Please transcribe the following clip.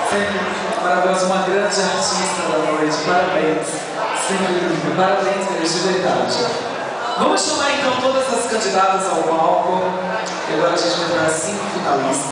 Sempre maravilhosa, uma grande artista da noite. Parabéns. Sempre linda. Parabéns mesmo, de verdade. Vamos chamar então todas as candidatas ao palco. E agora a gente vai para 5 finalistas.